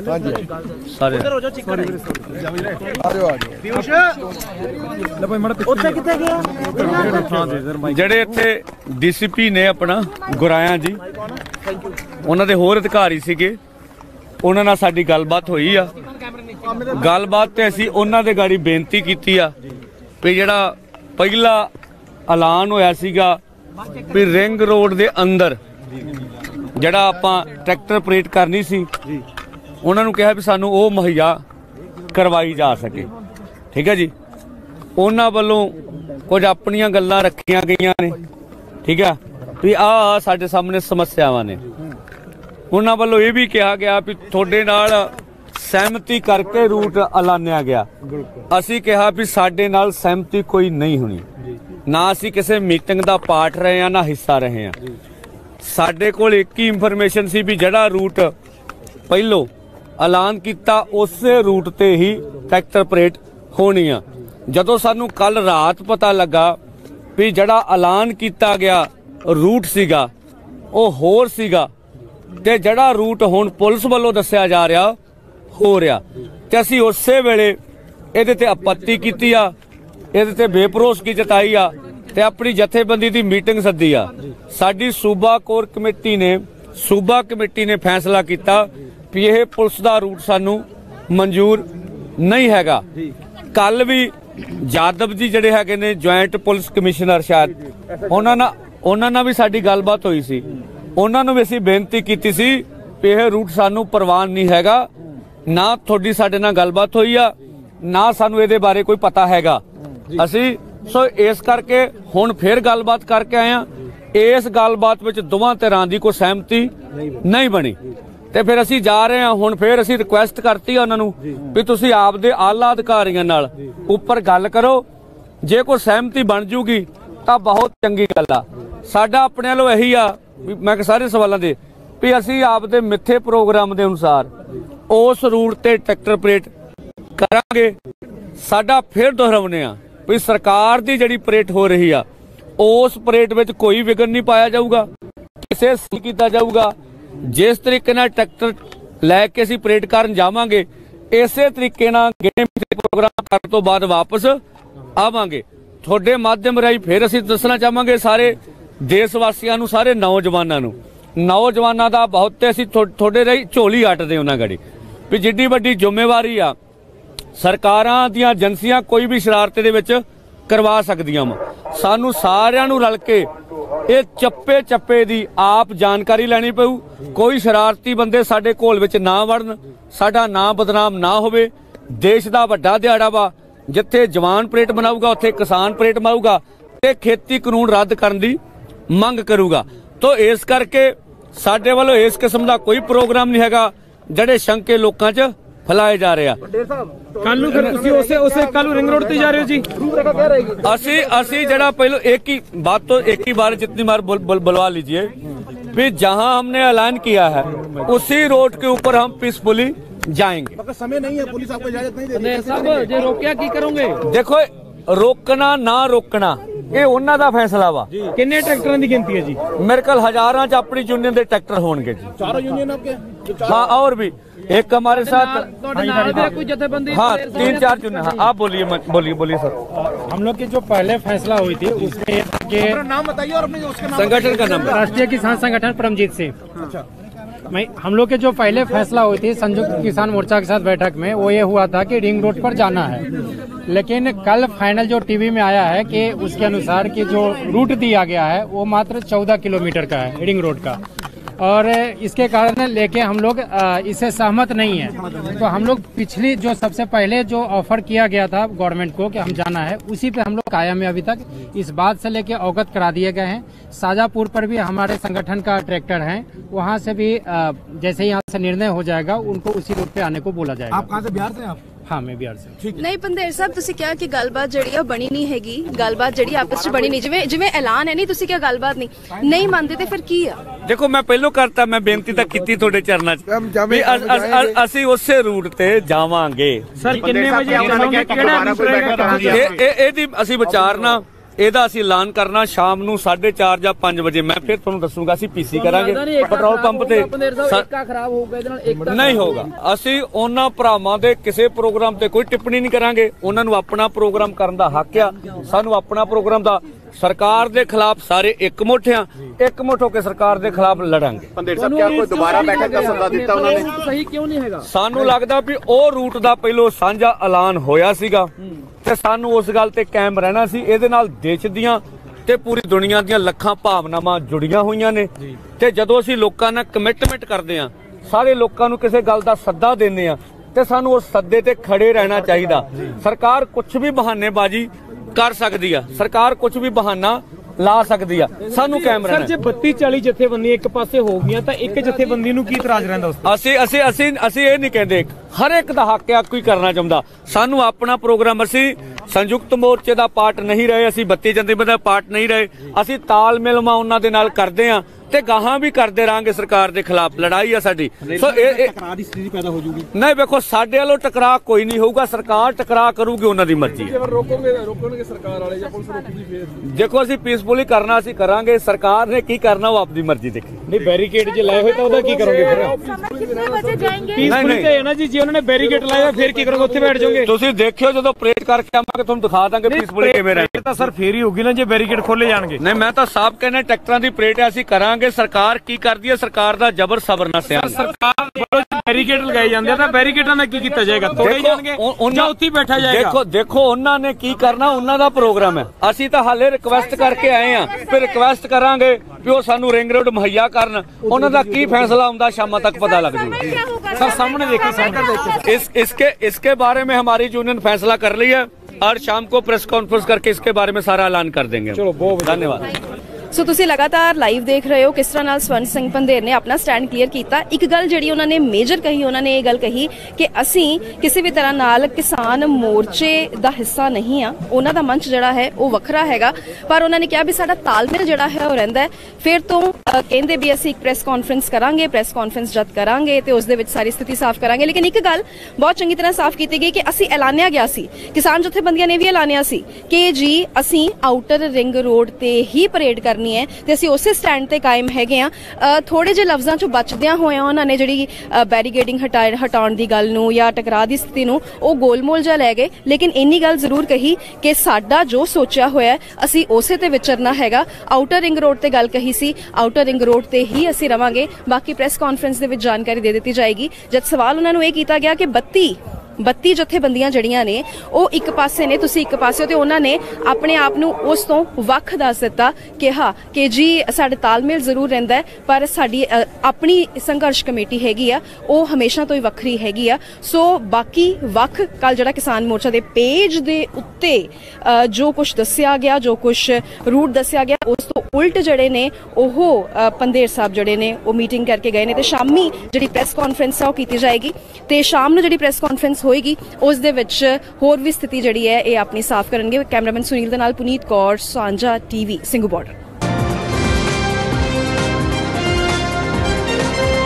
ਸਾਰੇ ਜਿਹੜੇ ਇੱਥੇ ਡੀਸੀਪੀ ਨੇ ਆਪਣਾ ਗੁਰਾਇਆ ਜੀ, ਉਹਨਾਂ ਦੇ ਹੋਰ ਅਧਿਕਾਰੀ ਸੀਗੇ, ਉਹਨਾਂ ਨਾਲ ਸਾਡੀ ਗੱਲਬਾਤ ਹੋਈ ਆ। ਗੱਲਬਾਤ ਤੇ ਅਸੀਂ ਉਹਨਾਂ ਦੇ ਗਾੜੀ ਬੇਨਤੀ ਕੀਤੀ ਆ ਵੀ ਜਿਹੜਾ ਪਹਿਲਾ ਐਲਾਨ ਹੋਇਆ ਸੀਗਾ ਵੀ ਰਿੰਗ ਰੋਡ ਦੇ ਅੰਦਰ ਜਿਹੜਾ ਆਪਾਂ ਟਰੈਕਟਰ ਪਰੇਡ ਕਰਨੀ ਸੀ, ਉਹਨਾਂ ਨੂੰ ਕਿਹਾ ਵੀ ਸਾਨੂੰ ਉਹ ਮੁਹੱਈਆ ਕਰਵਾਈ ਜਾ ਸਕੇ। ਠੀਕ ਹੈ ਜੀ। ਉਹਨਾਂ ਵੱਲੋਂ ਕੁਝ ਆਪਣੀਆਂ ਗੱਲਾਂ ਰੱਖੀਆਂ ਗਈਆਂ ਨੇ। ਠੀਕ ਹੈ ਵੀ ਆਹ ਸਾਡੇ ਸਾਹਮਣੇ ਸਮੱਸਿਆਵਾਂ ਨੇ। ਉਹਨਾਂ ਵੱਲੋਂ ਇਹ ਵੀ ਕਿਹਾ ਗਿਆ ਵੀ ਤੁਹਾਡੇ ਨਾਲ ਸਹਿਮਤੀ ਕਰਕੇ ਰੂਟ ਐਲਾਨਿਆ ਗਿਆ। ਅਸੀਂ ਕਿਹਾ ਵੀ ਸਾਡੇ ਨਾਲ ਸਹਿਮਤੀ ਕੋਈ ਨਹੀਂ ਹੋਣੀ, ਨਾ ਅਸੀਂ ਕਿਸੇ ਮੀਟਿੰਗ ਦਾ ਪਾਰਟ ਰਹੇ ਹਾਂ ਨਾ ਹਿੱਸਾ ਰਹੇ ਹਾਂ। ਸਾਡੇ ਕੋਲ ਇੱਕ ਹੀ ਇਨਫੋਰਮੇਸ਼ਨ ਸੀ ਵੀ ਜਿਹੜਾ ਰੂਟ ਪਹਿਲੋਂ ਐਲਾਨ ਕੀਤਾ ਉਸੇ ਰੂਟ ਤੇ ਹੀ ਟਰੈਕਟਰ ਪਰੇਡ ਹੋਣੀ ਆ। ਜਦੋਂ ਸਾਨੂੰ ਕੱਲ ਰਾਤ ਪਤਾ ਲੱਗਾ ਵੀ ਜਿਹੜਾ ਐਲਾਨ ਕੀਤਾ ਗਿਆ ਰੂਟ ਸੀਗਾ ਉਹ ਹੋਰ ਸੀਗਾ ਤੇ ਜਿਹੜਾ ਰੂਟ ਹੁਣ ਪੁਲਿਸ ਵੱਲੋਂ ਦੱਸਿਆ ਜਾ ਰਿਹਾ ਹੋ ਰਿਹਾ, ਤੇ ਅਸੀਂ ਉਸੇ ਵੇਲੇ ਇਹਦੇ ਤੇ ਆਪੱਤੀ ਕੀਤੀ ਆ, ਇਹਦੇ ਤੇ ਬੇਭਰੋਸਗੀ ਜਤਾਈ ਆ ਤੇ ਆਪਣੀ ਜਥੇਬੰਦੀ ਦੀ ਮੀਟਿੰਗ ਸੱਦੀ ਆ। ਸਾਡੀ ਸੂਬਾ ਕੋਰ ਕਮੇਟੀ ਨੇ ਫੈਸਲਾ ਕੀਤਾ ਵੀ ਇਹ ਪੁਲਿਸ ਦਾ ਰੂਟ ਸਾਨੂੰ ਮਨਜ਼ੂਰ ਨਹੀਂ ਹੈਗਾ। ਕੱਲ ਵੀ ਜਾਦਵ ਜੀ ਜਿਹੜੇ ਹੈਗੇ ਨੇ ਜੁਆਇੰਟ ਪੁਲਿਸ ਕਮਿਸ਼ਨਰ, ਸ਼ਾਇਦ ਉਹਨਾਂ ਨਾਲ ਵੀ ਸਾਡੀ ਗੱਲਬਾਤ ਹੋਈ ਸੀ। ਉਹਨਾਂ ਨੂੰ ਵੀ ਅਸੀਂ ਬੇਨਤੀ ਕੀਤੀ ਸੀ ਵੀ ਇਹ ਰੂਟ ਸਾਨੂੰ ਪ੍ਰਵਾਨ ਨਹੀਂ ਹੈਗਾ, ਨਾ ਤੁਹਾਡੀ ਸਾਡੇ ਨਾਲ ਗੱਲਬਾਤ ਹੋਈ ਆ, ਨਾ ਸਾਨੂੰ ਇਹਦੇ ਬਾਰੇ ਕੋਈ ਪਤਾ ਹੈਗਾ। ਅਸੀਂ ਸੋ ਇਸ ਕਰਕੇ ਹੁਣ ਫਿਰ ਗੱਲਬਾਤ ਕਰਕੇ ਆਏ ਆ। ਇਸ ਗੱਲਬਾਤ ਵਿੱਚ ਦੋਵਾਂ ਧਿਰਾਂ ਦੀ ਕੋਈ ਸਹਿਮਤੀ ਨਹੀਂ ਬਣੀ ਤੇ ਫਿਰ ਅਸੀਂ ਜਾ ਰਹੇ ਹਾਂ। ਹੁਣ ਫਿਰ ਅਸੀਂ ਰਿਕੁਐਸਟ ਕਰਤੀ ਆ ਉਹਨਾਂ ਨੂੰ ਵੀ ਤੁਸੀਂ ਆਪਦੇ ਆਲਾ ਅਧਿਕਾਰੀਆਂ ਨਾਲ ਉੱਪਰ ਗੱਲ ਕਰੋ, ਜੇ ਕੋਈ ਸਹਿਮਤੀ ਬਣ ਜੂਗੀ ਤਾਂ ਬਹੁਤ ਚੰਗੀ ਗੱਲ ਆ। ਸਾਡਾ ਆਪਣੇ ਵੱਲੋਂ ਇਹੀ ਆ ਵੀ ਮੈਂ ਸਾਰੇ ਸਵਾਲਾਂ ਦੇ ਵੀ ਅਸੀਂ ਆਪਦੇ ਮਿੱਥੇ ਪ੍ਰੋਗਰਾਮ ਦੇ ਅਨੁਸਾਰ ਉਸ ਰੂਟ ਤੇ ਟਰੈਕਟਰ ਪਰੇਡ ਕਰਾਂਗੇ। ਸਾਡਾ ਫਿਰ ਦੁਹਰਾਉਂਦੇ ਆ ਵੀ ਸਰਕਾਰ ਦੀ ਜਿਹੜੀ ਪਰੇਡ ਹੋ ਰਹੀ ਆ ਉਸ ਪਰੇਡ ਵਿੱਚ ਕੋਈ ਵਿਘਨ ਨਹੀਂ ਪਾਇਆ ਜਾਊਗਾ, ਕਿਸੇ ਸੀ ਕੀਤਾ ਜਾਊਗਾ। ਜਿਸ ਤਰੀਕੇ ਨਾਲ ਟਰੈਕਟਰ ਲੈ ਕੇ ਅਸੀਂ ਪਰੇਡ ਕਰਨ ਜਾਵਾਂਗੇ ਇਸੇ ਤਰੀਕੇ ਨਾਲ ਪ੍ਰੋਗਰਾਮ ਕਰਨ ਤੋਂ ਬਾਅਦ ਵਾਪਸ ਆਵਾਂਗੇ। ਤੁਹਾਡੇ ਮਾਧਿਅਮ ਰਾਹੀਂ ਫਿਰ ਅਸੀਂ ਦੱਸਣਾ ਚਾਹਾਂਗੇ ਸਾਰੇ ਦੇਸ਼ ਵਾਸੀਆਂ ਨੂੰ, ਸਾਰੇ ਨੌਜਵਾਨਾਂ ਦਾ ਬਹੁਤ ਤੇ ਅਸੀਂ ਤੁਹਾਡੇ ਰਾਹੀਂ ਝੋਲੀ ਅੱਟਦੇ ਉਹਨਾਂ ਗੜੀ ਵੀ ਜਿੱਡੀ ਵੱਡੀ ਜ਼ਿੰਮੇਵਾਰੀ ਆ ਸਰਕਾਰਾਂ ਦੀਆਂ ਏਜੰਸੀਆਂ ਕੋਈ ਵੀ ਸ਼ਰਾਰਤ ਦੇ ਵਿੱਚ ਕਰਵਾ ਸਕਦੀਆਂ ਵਾ। ਸਾਨੂੰ ਸਾਰਿਆਂ ਨੂੰ ਰਲ ਕੇ ਇਹ ਚੱਪੇ ਦੀ ਆਪ ਜਾਣਕਾਰੀ ਲੈਣੀ ਪਊ। ਕੋਈ ਸ਼ਰਾਰਤੀ ਬੰਦੇ ਸਾਡੇ ਘੋਲ ਵਿੱਚ ਨਾ ਵੜਨ, ਸਾਡਾ ਨਾਂ ਬਦਨਾਮ ਨਾ ਹੋਵੇ। ਦੇਸ਼ ਦਾ ਵੱਡਾ ਦਿਹਾੜਾ ਵਾ, ਜਿੱਥੇ ਜਵਾਨ ਪਰੇਡ ਮਨਾਊਗਾ ਉੱਥੇ ਕਿਸਾਨ ਪਰੇਡ ਮਨਾਊਗਾ ਤੇ ਖੇਤੀ ਕਾਨੂੰਨ ਰੱਦ ਕਰਨ ਦੀ ਮੰਗ ਕਰੂਗਾ। ਤੋ ਇਸ ਕਰਕੇ ਸਾਡੇ ਵੱਲੋਂ ਇਸ ਕਿਸਮ ਦਾ ਕੋਈ ਪ੍ਰੋਗਰਾਮ ਨਹੀਂ ਹੈਗਾ ਜਿਹੜੇ ਸ਼ੰਕੇ ਲੋਕਾਂ 'ਚ ਫੈਲਾਏ ਜਾ ਰਹੇ ਆ। ਕੱਲ ਨੂੰ ਫਿਰ ਤੁਸੀਂ ਉਸੇ ਕੱਲ ਨੂੰ ਰਿੰਗ ਰੋਡ ਤੇ ਜਾ ਰਹੇ ਹੋ ਜੀ? ਅਸੀਂ ਜਿਹੜਾ ਪਹਿਲਾਂ एक ही बार जितनी बार बुलवा लीजिए भी जहां हमने ऐलान किया है उसी रोड के ऊपर हम पीसफुली जाएंगे। समय नहीं है, पुलिस आपको इजाजत नहीं देती। साहब जे रोकिया की करोगे? देखो रोकना ना रोकना ਇਹ ਉਹਨਾਂ ਦਾ ਫੈਸਲਾ ਵਾ। ਕਿੰਨੇ ਟਰੈਕਟਰਾਂ ਦੀ ਗਿਣਤੀ ਹੈ ਜੀ? ਮੇਰੇ ਕੋਲ ਹਜ਼ਾਰਾਂ 'ਚ ਆਪਣੀ ਯੂਨੀਅਨ ਦੇ ਟਰੈਕਟਰ ਹੋਣਗੇ ਜੀ। चारों यूनियन आपके? हाँ और भी एक हमारे साथ कोई जथेबंदी? हाँ 3-4 यूनियन। हाँ आप बोलिए सर। हम लोग की जो पहले फैसला हुई थी उसमें नाम बताइए और अपने उसके नाम। संगठन का नाम राष्ट्रीय किसान संगठन परमजीत सिंह। अच्छा। हम लोग के जो पहले फैसला हुई थी संयुक्त किसान मोर्चा के साथ बैठक में, वो ये हुआ था कि रिंग रोड पर जाना है। लेकिन कल फाइनल जो टीवी में आया है कि उसके अनुसार कि जो रूट दिया गया है वो मात्र 14 किलोमीटर का है रिंग रोड का, और इसके कारण लेके हम लोग इससे सहमत नहीं है। तो हम लोग पिछली जो सबसे पहले जो ऑफर किया गया था गवर्नमेंट को कि हम जाना है, उसी पे हम लोग कायम है। अभी तक इस बात से लेके अवगत करा दिए गए हैं। साजापुर पर भी हमारे संगठन का ट्रैक्टर है, वहाँ से भी जैसे ही यहाँ से निर्णय हो जाएगा उनको उसी रूट पे आने को बोला जाएगा। आप कहाँ से? बिहार से? आप? हाँ मैं बिहार से। नहीं पंदेर साहब ਤੁਸੀਂ ਕਿਹਾ ਕਿ ਗੱਲਬਾਤ ਜਿਹੜੀ ਆ ਬਣੀ ਨਹੀਂ ਹੈਗੀ, ਗੱਲਬਾਤ ਜਿਹੜੀ ਆਪਸ ਚ ਬਣੀ ਨਹੀਂ, ਜਿਵੇਂ ਐਲਾਨ ਹੈ ਨਹੀਂ, ਤੁਸੀਂ ਕਿਹਾ ਗੱਲਬਾਤ ਨਹੀਂ ਮੰਨਦੇ ਤੇ ਫਿਰ ਕੀ ਆ? ਦੇਖੋ ਮੈਂ ਪਹਿਲਾਂ ਕਰਤਾ, ਮੈਂ ਬੇਨਤੀ ਤਾਂ ਕੀਤੀ ਤੁਹਾਡੇ ਚਰਨਾਂ 'ਚ ਵੀ ਅਸੀਂ ਉਸੇ ਰੂਟ ਤੇ ਜਾਵਾਂਗੇ। ਸਰ ਕਿੰਨੇ ਵਜੇ? ਇਹਦੀ ਅਸੀਂ ਵਿਚਾਰਨਾ ਇਹਦਾ ਅਸੀਂ ਐਲਾਨ ਕਰਨਾ ਸ਼ਾਮ ਨੂੰ 4:30 ਜਾਂ 5 ਵਜੇ। ਮੈਂ ਫਿਰ ਤੁਹਾਨੂੰ ਦੱਸੂਗਾ, ਅਸੀਂ ਪੀਸੀ ਕਰਾਂਗੇ ਪੈਟਰੋਲ ਪੰਪ ਤੇ। ਖਰਾਬ ਹੋਊਗਾ ਇਹਦੇ ਨਾਲ ਇੱਕ ਨਹੀਂ ਹੋਗਾ। ਅਸੀਂ ਉਹਨਾਂ ਭਰਾਵਾਂ ਦੇ ਕਿਸੇ ਪ੍ਰੋਗਰਾਮ ਤੇ ਕੋਈ ਟਿੱਪਣੀ ਨਹੀਂ ਕਰਾਂਗੇ। ਉਹਨਾਂ ਨੂੰ ਆਪਣਾ ਪ੍ਰੋਗਰਾਮ ਕਰਨ ਦਾ ਹੱਕ ਆ, ਸਾਨੂੰ ਆਪਣਾ ਪ੍ਰੋਗਰਾਮ ਦਾ। ਸਰਕਾਰ ਦੇ ਖਿਲਾਫ ਸਾਰੇ ਇਕਮੁੱਠ ਆ, ਇਕਮੁੱਠ ਹੋ ਕੇ ਸਰਕਾਰ ਦੇ ਖਿਲਾਫ ਲੜਾਂਗੇ। ਪੰਦੇਰ ਸਾਹਿਬ ਕਿਆ ਕੋਈ ਦੁਬਾਰਾ ਬੈਠਕ ਦਾ ਸੱਦਾ ਦਿੱਤਾ ਉਹਨਾਂ ਨੇ? ਸਹੀ ਕਿਉਂ ਨਹੀਂ ਹੈਗਾ? ਸਾਨੂੰ ਲੱਗਦਾ ਵੀ ਉਹ ਰੂਟ ਦਾ ਪਹਿਲੋਂ ਸਾਂਝਾ ਐਲਾਨ ਹੋਇਆ ਸੀਗਾ ਤੇ ਸਾਨੂੰ ਉਸ ਗੱਲ ਤੇ ਕਾਇਮ ਰਹਿਣਾ ਸੀ। ਇਹਦੇ ਨਾਲ ਦੇਸ਼ ਦੀਆਂ ਤੇ ਪੂਰੀ ਦੁਨੀਆ ਦੀਆਂ ਲੱਖਾਂ ਭਾਵਨਾਵਾਂ ਜੁੜੀਆਂ ਹੋਈਆਂ ਨੇ ਤੇ ਜਦੋਂ ਅਸੀਂ ਲੋਕਾਂ ਨਾਲ ਕਮਿਟਮੈਂਟ ਕਰਦੇ ਆ, ਸਾਰੇ ਲੋਕਾਂ ਨੂੰ ਕਿਸੇ ਗੱਲ ਦਾ ਸੱਦਾ ਦਿੰਦੇ ਆ ਤੇ ਸਾਨੂੰ ਉਸ ਸੱਦੇ ਤੇ ਖੜੇ ਰਹਿਣਾ ਚਾਹੀਦਾ। ਸਰਕਾਰ ਕੁਝ ਵੀ ਬਹਾਨੇਬਾਜ਼ੀ ਕਰ ਸਕਦੀ ਆ, ਸਰਕਾਰ ਕੁਝ ਵੀ ਬਹਾਨਾ ਲਾ ਸਕਦੀ ਆ, ਸਾਨੂੰ ਕਾਇਮ ਰਹਿਣਾ। ਸਰ ਜੇ 32-40 ਜਥੇਬੰਦੀਆਂ ਇੱਕ ਪਾਸੇ ਹੋ ਗਈਆਂ ਤਾਂ ਇੱਕ ਜਥੇਬੰਦੀ ਨੂੰ ਕੀ ਇਤਰਾਜ਼ ਰਹਿੰਦਾ ਉਸ ਤੇ? ਅਸੀਂ ਇਹ ਨਹੀਂ ਕਹਿੰਦੇ, ਹਰ ਇੱਕ ਦਾ ਹੱਕ ਆ ਕੋਈ ਕਰਨਾ ਚਾਹੁੰਦਾ। ਸਾਨੂੰ ਆਪਣਾ ਪ੍ਰੋਗਰਾਮ, ਅਸੀਂ ਸੰਯੁਕਤ ਮੋਰਚੇ ਦਾ ਪਾਰਟ ਨਹੀਂ ਰਹੇ, ਅਸੀਂ 32 ਜਥੇਬੰਦੀਆਂ ਦਾ ਪਾਰਟ ਨਹੀਂ ਰਹੇ। ਅਸੀਂ ਤਾਲਮੇਲ ਉਹਨਾਂ ਦੇ ਨਾਲ ਕਰਦੇ ਆ ਤੇ ਗਾਹਾਂ ਵੀ ਕਰਦੇ ਰਹਾਂਗੇ। ਸਰਕਾਰ ਦੇ ਖਿਲਾਫ ਲੜਾਈ ਆ ਸਾਡੀ। ਸੋ ਇਹ ਟਕਰਾਅ ਦੀ ਸਥਿਤੀ ਪੈਦਾ ਹੋ ਜੂਗੀ। ਨਹੀਂ ਵੇਖੋ, ਸਾਡੇ ਵੱਲੋਂ ਟਕਰਾਅ ਕੋਈ ਨਹੀਂ ਹੋਊਗਾ। ਸਰਕਾਰ ਟਕਰਾਅ ਕਰੂਗੀ, ਉਹਨਾਂ ਦੀ ਮਰਜ਼ੀ ਹੈ। ਰੋਕਣਗੇ ਸਰਕਾਰ ਵਾਲੇ ਜਾਂ ਪੁਲਿਸ ਰੋਕੂਗੀ ਫੇਰ? ਦੇਖੋ, ਅਸੀਂ ਪੀਸਫੁਲੀ ਕਰਨਾ ਅਸੀਂ ਕਰਾਂਗੇ। ਸਰਕਾਰ ਨੇ ਕੀ ਕਰਨਾ ਉਹ ਆਪਦੀ ਮਰਜ਼ੀ ਦੇਖੀ। ਨਹੀਂ ਬੈਰੀਕੇਡ ਜੇ ਲਾਏ ਹੋਏ ਤਾਂ ਉਹਦਾ ਕੀ ਕਰੋਗੇ ਫਿਰ? ਕਿੰਨੇ ਵਜੇ ਜਾਏंगे? ਪੀਸਫੁਲੀ ਤੇ ਹੈ ਨਾ ਜੀ, ਜੇ ਉਹਨਾਂ ਨੇ ਬੈਰੀਕੇਡ ਲਾਇਆ ਹੋਇਆ ਫਿਰ ਕੀ ਕਰੋਗੇ? ਉੱਥੇ ਬੈਠ ਜਾਓਗੇ? ਤੁਸੀਂ ਦੇਖਿਓ, ਜਦੋਂ ਪਰੇਡ ਕਰਕੇ ਆਵਾਂਗੇ ਤੁਹਾਨੂੰ ਦਿਖਾ ਦਾਂਗੇ ਪੀਸਫੁਲੀ ਕਿਵੇਂ ਰਹਿਣਾ। ਤਾਂ ਸਰ ਫੇਰ ਹੀ ਹੋਗੀ ਨਾ ਜੇ ਬੈਰੀਕੇਡ ਖੋਲੇ ਜਾਣਗੇ। ਨਹੀਂ, ਮੈਂ ਤਾਂ ਸਾਫ਼ ਕਹਿੰਦਾ ਟਰੈਕਟਰਾਂ ਦੀ ਪਰੇਡ ਅਸੀਂ ਕਰਾਂਗੇ। ਸਰਕਾਰ ਕੀ ਕਰਦੀ ਹੈ? ਸਰਕਾਰ ਦਾ ਜ਼ਬਰ ਸਬਰ ਨਾ ਸਿਆਣ। ਸਰਕਾਰ ਵੱਲੋਂ ਬੈਰੀਕੇਡ ਲਗਾਏ ਜਾਂਦੇ ਆ ਤਾਂ ਬੈਰੀਕੇਡਾਂ ਦਾ ਕੀ ਕੀਤਾ ਜਾਏਗਾ? ਤੋੜੇ ਜਾਣਗੇ ਜਾਂ ਉੱਥੇ ਹੀ ਬੈਠਾ ਜਾਏਗਾ? ਦੇਖੋ ਉਹਨਾਂ ਨੇ ਕੀ ਕਰਨਾ, ਉਹਨਾਂ ਦਾ ਪ੍ਰੋਗਰਾਮ ਹੈ। ਅਸੀਂ ਤਾਂ ਹਾਲੇ ਰਿਕਵੈਸਟ ਕਰਕੇ ਆਏ ਆ, ਫਿਰ ਰਿਕਵੈਸਟ ਕਰਾਂਗੇ ਵੀ ਉਹ ਸਾਨੂੰ ਰਿੰਗ ਰੋਡ ਮੁਹੱਈਆ ਕਰਨ। ਉਹਨਾਂ ਦਾ ਕੀ ਫੈਸਲਾ ਹੁੰਦਾ ਸ਼ਾਮਾਂ तक पता लग जाएगा। सर सामने देखिए, इसके बारे में हमारी यूनियन फैसला कर ली है और शाम को प्रेस कॉन्फ्रेंस करके इसके बारे में सारा ऐलान कर देंगे। चलो बहुत धन्यवाद। ਸੋ ਤੁਸੀਂ ਲਗਾਤਾਰ ਲਾਈਵ ਦੇਖ ਰਹੇ ਹੋ ਕਿਸ ਤਰ੍ਹਾਂ ਨਾਲ ਸਵਰਨ ਸਿੰਘ ਪੰਧੇਰ ਨੇ ਆਪਣਾ ਸਟੈਂਡ ਕਲੀਅਰ ਕੀਤਾ। ਇੱਕ ਗੱਲ ਜਿਹੜੀ ਉਹਨਾਂ ਨੇ ਮੇਜਰ ਕਹੀ, ਉਹਨਾਂ ਨੇ ਇਹ ਗੱਲ ਕਹੀ ਕਿ ਅਸੀਂ ਕਿਸੇ ਵੀ ਤਰ੍ਹਾਂ ਨਾਲ ਕਿਸਾਨ ਮੋਰਚੇ ਦਾ ਹਿੱਸਾ ਨਹੀਂ ਆ। ਉਹਨਾਂ ਦਾ ਮੰਚ ਜਿਹੜਾ ਹੈ ਉਹ ਵੱਖਰਾ ਹੈਗਾ, ਪਰ ਉਹਨਾਂ ਨੇ ਕਿਹਾ ਵੀ ਸਾਡਾ ਤਾਲਮੇਲ ਜਿਹੜਾ ਹੈ ਉਹ ਰਹਿੰਦਾ ਹੈ। ਫਿਰ ਤੋਂ ਕਹਿੰਦੇ ਵੀ ਅਸੀਂ ਇੱਕ ਪ੍ਰੈਸ ਕਾਨਫਰੰਸ ਕਰਾਂਗੇ, ਪ੍ਰੈਸ ਕਾਨਫਰੰਸ ਜਦ ਕਰਾਂਗੇ ਤੇ ਉਸ ਦੇ ਵਿੱਚ ਸਾਰੀ ਸਥਿਤੀ ਸਾਫ਼ ਕਰਾਂਗੇ। ਲੇਕਿਨ ਇੱਕ ਗੱਲ ਬਹੁਤ ਚੰਗੀ ਤਰ੍ਹਾਂ ਸਾਫ਼ ਕੀਤੀ ਗਈ ਕਿ ਅਸੀਂ ਐਲਾਨਿਆ ਗਿਆ ਸੀ, ਕਿਸਾਨ ਜਥੇਬੰਦੀਆਂ ਨੇ ਵੀ ਐਲਾਨਿਆ ਸੀ ਕਿ ਜੀ ਅਸੀਂ ਆਊਟਰ ਰਿੰਗ ਰੋਡ ਤੇ ਹੀ ਪਰੇਡ ਕਰਨੀ ਹੈ ਤੇ ਅਸੀਂ ਉਸੇ ਸਟੈਂਡ ਤੇ ਕਾਇਮ ਹੈਗੇ ਆ। ਥੋੜੇ ਜਿਹੇ ਲਫ਼ਜ਼ਾਂ ਚੋਂ ਬਚਦਿਆਂ ਹੋਇਆਂ ਉਹਨਾਂ ਨੇ ਜਿਹੜੀ ਬੈਰੀਕੇਡਿੰਗ ਹਟਾਉਣ ਦੀ ਗੱਲ ਨੂੰ ਜਾਂ ਟਕਰਾਅ ਦੀ ਸਥਿਤੀ ਨੂੰ ਉਹ ਗੋਲਮੋਲ ਜਿਹਾ ਲੈ ਗਏ। ਲੇਕਿਨ ਇੰਨੀ ਗੱਲ ਜ਼ਰੂਰ ਕਹੀ ਕਿ ਸਾਡਾ ਜੋ ਸੋਚਿਆ ਹੋਇਆ ਅਸੀਂ ਉਸੇ ਤੇ ਵਿਚਰਨਾ ਹੈਗਾ। ਆਊਟਰ ਰਿੰਗ ਰੋਡ ਤੇ ਗੱਲ ਕਹੀ ਸੀ, ਆਊਟਰ ਰਿੰਗ ਰੋਡ ਤੇ ਹੀ ਅਸੀਂ ਰਵਾਂਗੇ। ਬਾਕੀ ਪ੍ਰੈਸ ਕਾਨਫਰੰਸ ਦੇ ਵਿੱਚ ਜਾਣਕਾਰੀ ਦੇ ਦਿੱਤੀ ਜਾਏਗੀ। ਜਦ ਸਵਾਲ ਉਹਨਾਂ ਨੂੰ ਇਹ ਕੀਤਾ ਗਿਆ ਕਿ 32 ਜਥੇਬੰਦੀਆਂ ਜਿਹੜੀਆਂ ਨੇ ਉਹ ਇੱਕ ਪਾਸੇ ਨੇ, ਤੁਸੀਂ ਇੱਕ ਪਾਸੇ ਹੋ, ਤੇ ਉਹਨਾਂ ਨੇ ਆਪਣੇ ਆਪ ਨੂੰ ਉਸ ਤੋਂ ਵੱਖ ਦੱਸ ਦਿੱਤਾ। ਕਿਹਾ ਕਿ ਜੀ ਸਾਡੇ ਤਾਲਮੇਲ ਜ਼ਰੂਰ ਰਹਿੰਦਾ ਹੈ ਪਰ ਸਾਡੀ ਆਪਣੀ ਸੰਘਰਸ਼ ਕਮੇਟੀ ਹੈਗੀ ਆ ਉਹ ਹਮੇਸ਼ਾ ਤੋਂ ਹੀ ਵੱਖਰੀ ਹੈਗੀ ਆ। ਸੋ ਬਾਕੀ ਵੱਖ ਕੱਲ ਜਿਹੜਾ ਕਿਸਾਨ ਮੋਰਚਾ ਦੇ ਪੇਜ ਦੇ ਉੱਤੇ ਜੋ ਕੁਝ ਦੱਸਿਆ ਗਿਆ, ਜੋ ਕੁਝ ਰੂਟ ਦੱਸਿਆ ਗਿਆ, ਉਸ ਤੋਂ ਉਲਟ ਜਿਹੜੇ ਨੇ ਉਹ ਪੰਧੇਰ ਸਾਹਿਬ ਜਿਹੜੇ ਨੇ ਉਹ ਮੀਟਿੰਗ ਕਰਕੇ ਗਏ ਨੇ ਤੇ ਸ਼ਾਮੀ ਜਿਹੜੀ ਪ੍ਰੈਸ ਕਾਨਫਰੰਸ ਆ ਉਹ ਕੀਤੀ ਜਾਏਗੀ ਤੇ ਸ਼ਾਮ ਨੂੰ ਜਿਹੜੀ ਪ੍ਰੈਸ ਕਾਨਫਰੰਸ ਹੋਏਗੀ ਉਸ ਦੇ ਵਿੱਚ ਹੋਰ ਵੀ ਸਥਿਤੀ ਜਿਹੜੀ ਹੈ ਇਹ ਆਪਣੀ ਸਾਫ਼ ਕਰਨਗੇ। ਕੈਮਰਾਮੈਨ ਸੁਨੀਲ ਦੇ ਨਾਲ ਪੁਨੀਤ ਕੌਰ, ਸਾਂਝਾ TV, ਸਿੰਘੂ ਬਾਰਡਰ।